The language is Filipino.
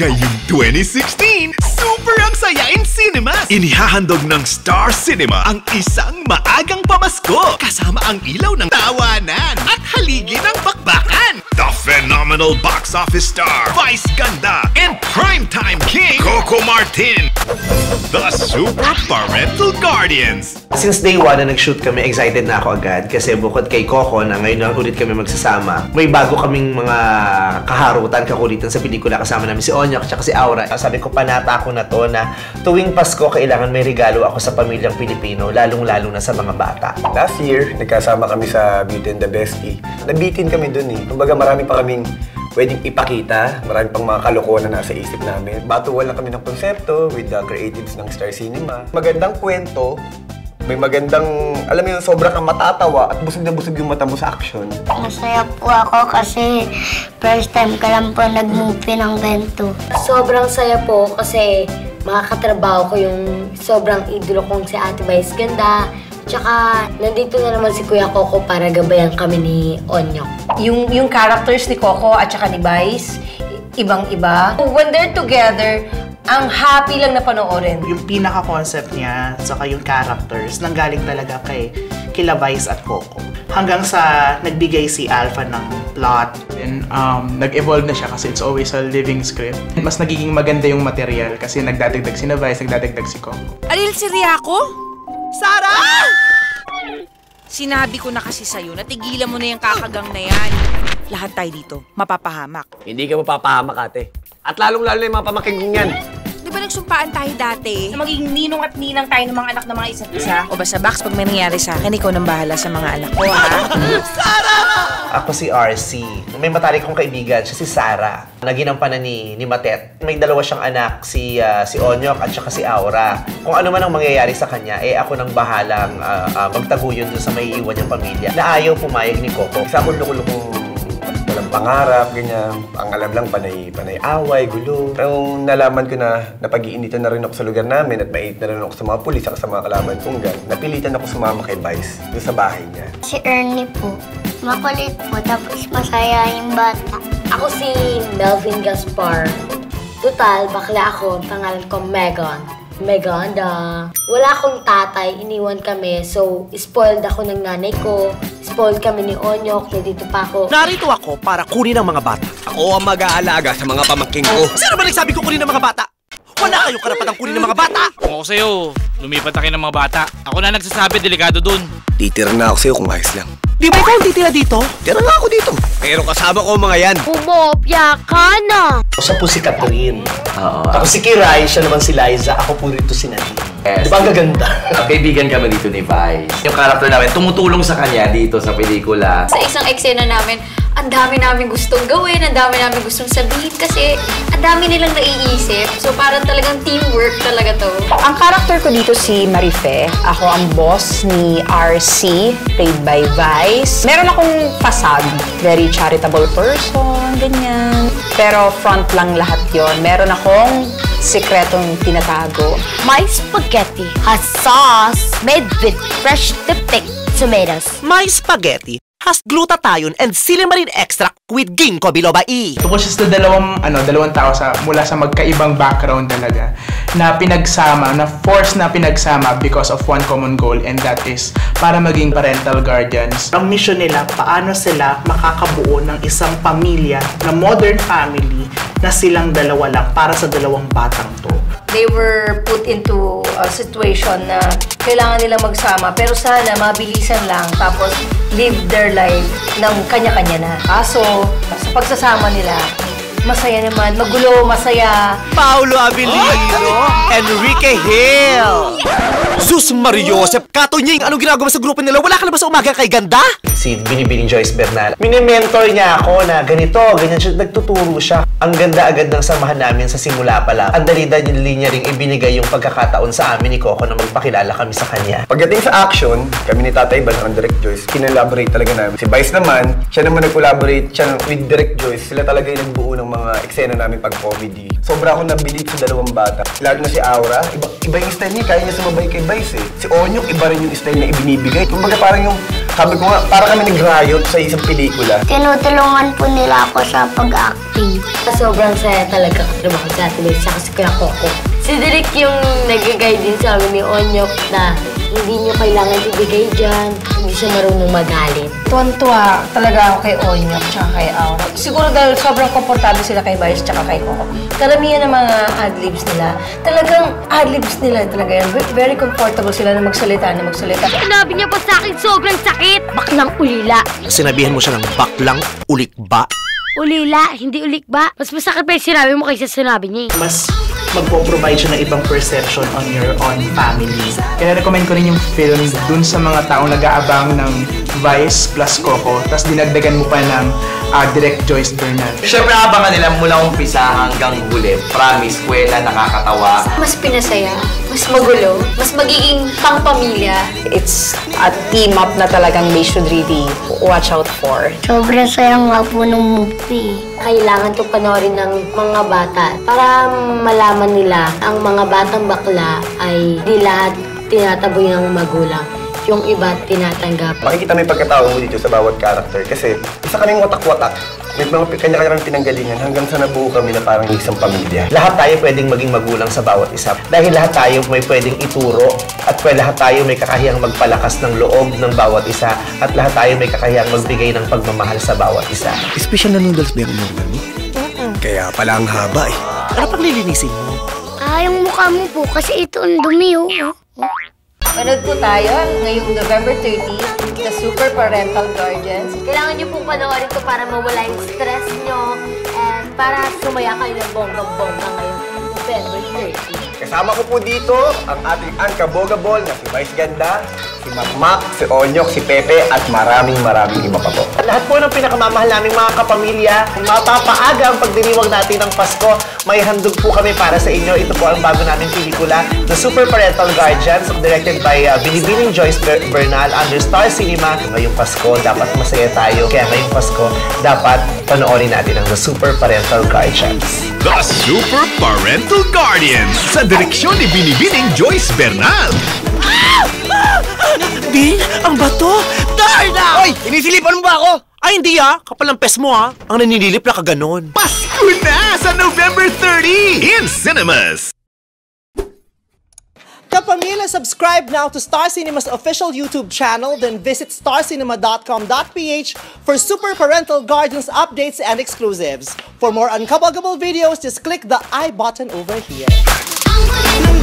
Ngayong 2016, super ang saya in cinemas! Inihahandog ng Star Cinema ang isang maagang pamasko kasama ang ilaw ng tawanan at haligi ng bakbakan. The phenomenal box office star, Vice Ganda, and primetime king, Coco Martin. The Super Parental Guardians. Since day one na nag-shoot kami, excited na ako agad kasi bukod kay Coco na ngayon na ulit kami magsasama, may bago kaming mga kaharutan, kakulitan sa pelikula kasama namin si Onyok at si Awra. Sabi ko, panata ko na to na tuwing Pasko kailangan may regalo ako sa pamilyang Pilipino, lalong-lalo na sa mga bata. Last year, nagkasama kami sa Beauty and the Bestie. Nabitin kami dun eh. Kumbaga marami pa kaming pwedeng ipakita, marami pang mga kalokohan na nasa isip namin. Batuwal lang kami ng konsepto with the creatives ng Star Cinema. Magandang kwento, may magandang, alam mo yun, sobra kang matatawa at busog na busog yung mata mo sa action. Masaya po ako kasi first time ka lang po nag-movie ng ganito. Sobrang saya po kasi makakatrabaho ko yung sobrang idolo kong si Ate Vice Ganda. Tsaka, nandito na naman si Kuya Coco para gabayan kami ni Onyok. Yung characters ni Coco at saka ni Vice, ibang-iba. When they're together, ang happy lang na panoorin. Yung pinaka-concept niya, saka yung characters, nanggaling talaga kila Vice at Coco. Hanggang sa nagbigay si Alpha ng plot. And nag-evolve na siya kasi it's always a living script. Mas nagiging maganda yung material kasi nagdadagdag si Vice, nagdadagdag si Coco. Alil si Riako? Sara! Sinabi ko na kasi sa'yo, natigilan mo na yung kakagang na yan. Lahat tayo dito, mapapahamak. Hindi ka mapapahamak, ate. At lalong-lalo na yung mga pamaking yan. Di ba nagsumpaan tayo dati? Na magiging ninong at ninang tayo ng mga anak ng mga isa't isa. O basta Bax, pag may nangyari sa akin, ikaw nang bahala sa mga anak ko, ha? Sara! Ako si Arci. May matalik kong kaibigan, siya si Sara. Naginampanan ni Matet. May dalawa siyang anak, si Onyok at saka si Awra. Kung ano man ang mangyayari sa kanya, ako nang bahalang magtaguyod dun sa may iwan niyang pamilya na ayaw pumayag ni Coco. Isa akong loko-lokong walang pangarap, ganyan. Ang alam lang, panay away, gulo. Pero nalaman ko na napag-iinitan na rin ako sa lugar namin at mait na rin ako sa mga pulis at sa mga kalaban kong gan. Napilitan ako sumama kay Vice doon sa bahay niya. Si Ernie po, makulit po, tapos masaya yung bata. Ako si Melvin Gaspar. Total, bakla ako. Pangalan ko Megan. Meganda. Wala akong tatay, iniwan kami. So, spoiled ako ng nanay ko. Spoiled kami ni Onyok, nandito pa ako. Narito ako para kunin ang mga bata. Ako ang mag-aalaga sa mga pamangking ko. Sino ba nagsabi ko kunin ang mga bata? Wala kayong karapatang kunin ng mga bata! Kung ako sa'yo, lumipat na kayo ng mga bata. Ako na nagsasabi, delikado dun. Titira na ako sa'yo kung ayos lang. Di ba ikaw ang titira dito? Tira nga ako dito. Pero kasama ko mga yan. Bumopya ka na! Siya po si Catherine. Ako si Kiray, siya naman si Liza. Ako po rito si Nadine. Yes. Di ba ang gaganda? Kaibigan kami dito ni Vice. Yung character namin, tumutulong sa kanya dito sa pelikula. Sa isang eksena namin, ang dami namin gustong gawin, ang dami namin gustong sabihin kasi ang dami nilang naiisip. So parang talagang teamwork talaga to. Ang character ko dito si Mariquit. Ako ang boss ni RC, played by Vice. Meron akong fasad, very charitable person, ganyan. Pero front lang lahat yon. Meron akong sikretong tinatago. My spaghetti has sauce made with fresh picked tomatoes. My spaghetti has glutathione and silimarin extract with ginkgo biloba E. Tungkol siya sa dalawang tao mula sa magkaibang background talaga na pinagsama, na force na pinagsama because of one common goal, and that is para maging parental guardians. Ang mission nila, paano sila makakabuo ng isang pamilya na modern family na silang dalawa lang para sa dalawang batang to. They were put into a situation na kailangan nilang magsama, pero sana mabilisan lang, tapos live their life ng kanya-kanya na. Kaso, sa pagsasama nila, masaya naman, magulo, masaya. Paulo Abilino, Enrique Hill, Sus Mariosep, Katonying, anong ginagawa sa grupo nila? Wala ka na ba sa umaga kay Ganda? Si binibining Joyce Bernal. Mini-mentor niya ako na ganito, ganyan siya, nagtuturo siya. Ang ganda agad ng samahan namin sa simula pa lang. Ang dali-dali niya ring ibinigay yung pagkakataon sa amin ni Coco na magpakilala kami sa kanya. Pagdating sa action, kami ni Tatay Ban ang Direct Joyce, kinelaborate talaga namin. Si Vice naman, siya naman nag-collaborate siya with Direct Joyce. Sila talaga yung nagbuo ng mga eksena namin pag comedy. Sobra akong nabilib sa dalawang bata. Lalo na si Awra, iba yung style niya, kaya niya sumabay kay Vice eh. Si Onyok, iba rin yung style na ibinibigay. Kumbaga parang yung Sabi ko nga, para kami nag-riot sa isang pelikula. Tinutulungan po nila ako sa pag-acting. Sobrang saya talaga katrabaho sa Ate Bes at si Kuya Coco. Si Derek yung nag-guide din sa amin ni Onyok na hindi nyo kailangan ibigay dyan, hindi siya marunong magalit. Tuwan-tuwa talaga ako kay Onyok tsaka kay Awra. Siguro dahil sobrang komportable sila kay Vice tsaka kay Coco. Karamihan ng mga adlibs nila, talagang adlibs nila talaga yan. Very comfortable sila na magsalita. Sinabi niya pa sa akin sobrang sakit. Baklang ulila. Sinabihan mo siya ng baklang ulikba. Ulila, hindi ulikba. Mas masakit pa yung sinabi mo kaysa sinabi niya. Mas magpo-provide siya ng ibang perception on your own family. Kaya recommend ko rin yung film dun sa mga taong nag-aabang ng Vice plus Coco, tapos dinagdagan mo pa ng direct Joyce Bernal. Siyempre, abangan nila mula umpisa hanggang huli. Promise, kwela, nakakatawa. Mas pinasaya, mas magulo, mas magiging pang-pamilya. It's a team up na talagang they should really watch out for. Sobrang sayang nga po ng movie. Kailangan itong panoorin ng mga bata para malaman nila ang mga batang bakla ay di lahat tinataboy ng magulang. Yung iba tinatanggap. Makikita may pagkatao mo dito sa bawat character kasi isa kaming watak-watak. May mga kanya-kanyang pinanggalingan hanggang sa nabuo kami na parang isang pamilya. Lahat tayo pwedeng maging magulang sa bawat isa. Dahil lahat tayo may pwedeng ituro at lahat tayo may kakahiyang magpalakas ng loob ng bawat isa at lahat tayo may kakahiyang magbigay ng pagmamahal sa bawat isa. Special na noodles ba yung order mo? Kaya pala ang haba eh. Ano pag lilinisin mo? Yung mukha mo po kasi ito ang dumi Manood po tayo ngayong November 30 sa Super Parental Guardians. Kailangan niyo pong panoorin ito para mawala yung stress niyo and para sumaya kayo ng bonggang-bongga ngayong November 30. Kasama ko po dito ang ating unkabogable na si Vice Ganda, si Makmak, si Onyok, si Pepe at maraming iba pa po. At lahat po ng pinakamamahal naming mga kapamilya, mapapaaga ang pagdiriwang natin ng Pasko, may handog po kami para sa inyo. Ito po ang bago naming pelikula, The Super Parental Guardians, directed by Binibining Joyce Bernal under Star Cinema. Ngayong Pasko, dapat masaya tayo. Kaya ngayong Pasko, dapat panoorin natin ang The Super Parental Guardians. The Super Parental Guardians sa direksyon ni Binibining Joyce Bernal. Di, ang bato! Darna! Hoy! Inisilipan mo ba ako? Ay, hindi kapal ang pes mo Ang naninilip na kaganon. Pasko na sa November 30 in cinemas! Kapamilya, subscribe now to Star Cinema's official YouTube channel, then visit starcinema.com.ph for Super Parental Guardians updates and exclusives. For more unkabogable videos, just click the I button over here.